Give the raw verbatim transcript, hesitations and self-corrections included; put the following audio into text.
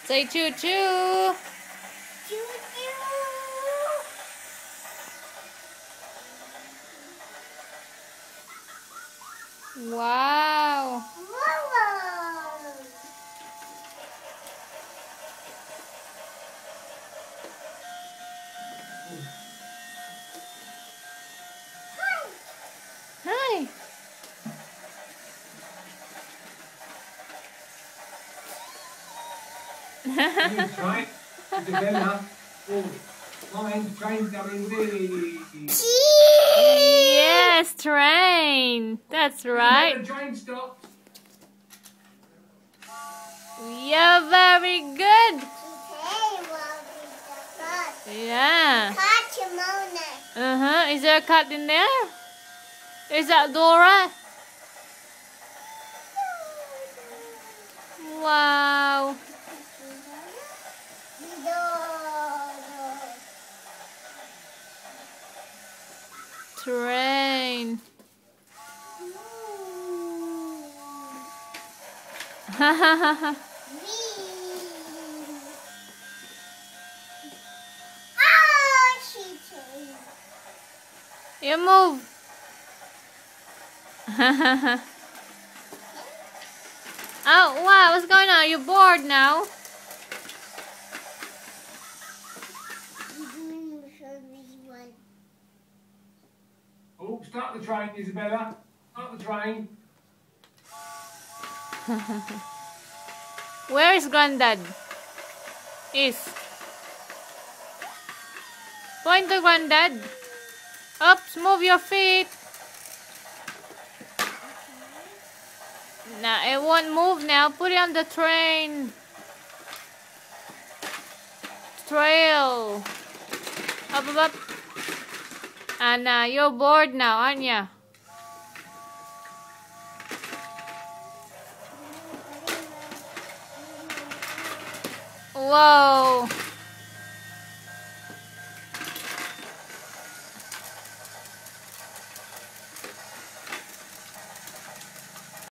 Say choo choo. Choo choo. Wow. Whoa. Hi. Try it. Isabella. Oh, mine, train's coming. Whee. Yes, train. That's right. The train stopped. You're very good. Today will be the first. Yeah. Catch him on it. Uh-huh. Is there a cat in there? Is that Dora? Wow. Train. You move. Oh, wow, what's going on? You're bored now? Oh, start the train, Isabella. Start the train. Where is granddad? Is. Point to granddad. Oops, move your feet. Nah, it won't move now. Put it on the train. Trail. Up, up, up. And uh, you're bored now, aren't you? Whoa.